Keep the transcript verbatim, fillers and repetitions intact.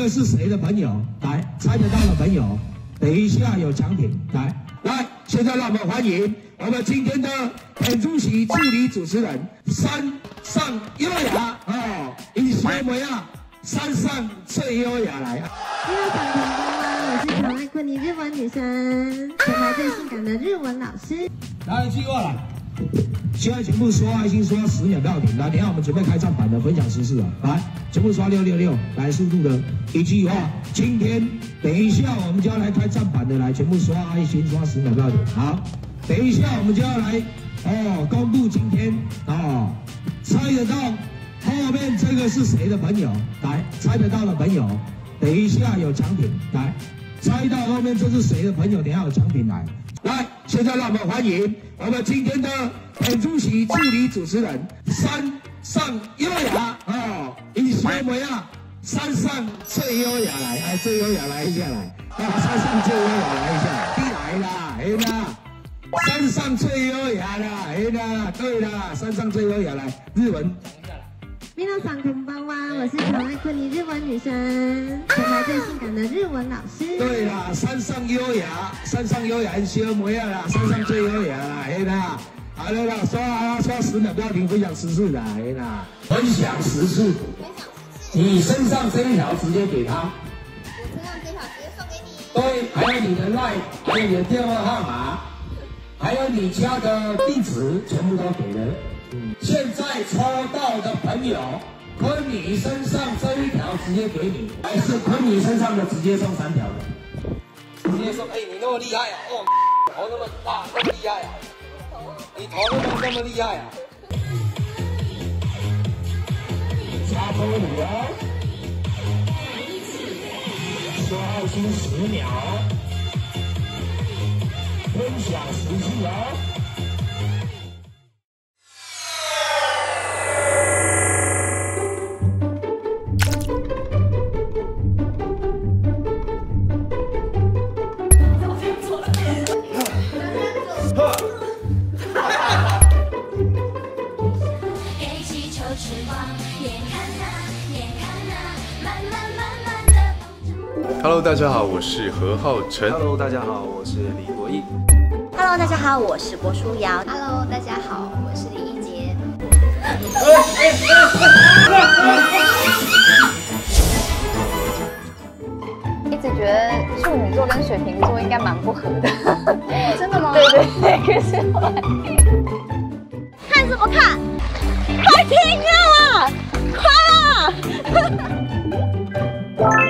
个是谁的朋友？来，猜得到的朋友，等一下有奖品。来来，现在让我们欢迎我们今天的本主席助理主持人山上优雅哦，以学模样，山上最优雅来。 你好，小朋友们，我是常爱昆尼日文女神，全台最性感的日文老师。 来，继续过来。现在全部刷爱心，刷十秒不要停。来，等一下我们准备开战版的分享时事了。来，全部刷六六六，来速度的一句话。今天等一下我们就要来开战版的，来全部刷爱心，刷十秒不要停。好，等一下我们就要来哦，公布今天哦，猜得到后面这个是谁的朋友？来，猜得到的朋友，等一下有奖品。来，猜到后面这是谁的朋友？等一下有奖品来。来，现在让我们欢迎我们今天的本主席助理主持人山上优雅哦，以学模样，山上最优雅来，哎，最优雅来一下来，啊，山上最优雅来一下，你来啦，哎啦，山上最优雅啦，哎啦，对啦，山上最优雅来，日文讲一下来。 皆さんこんばんは，我是常爱昆尼日文女神，全台最性感的日文老师。 对啦，山上优雅，山上优雅，学模样啦，山上最优雅啦，哎啦，好了啦，刷啊刷十秒不要停，分享时事啦，哎啦，分享时事，你身上这一条直接给他， 我身上这条直接送给你。 对，还有你的 line， 还有你的电话号码，还有你家的地址，全部都给了。嗯，现在抽到的朋友，昆尼身上这一条直接给你，还是昆尼身上的直接送三条的？直接送，哎、欸，你那么厉害啊！哦，头那么大，那么厉害啊！你头那么那么厉害啊！加抽五哦，刷爱心十秒，分享时事哦。 Hello， 大家好，我是何浩晨。 Hello， 大家好，我是李国毅。 Hello， 大家好，我是郭书瑶。Hello， 大家好，我是李一杰。一直觉得处女座跟水瓶座应该蛮不合的。真的吗？对对对，可是后来看什么看？快听啊！快啊！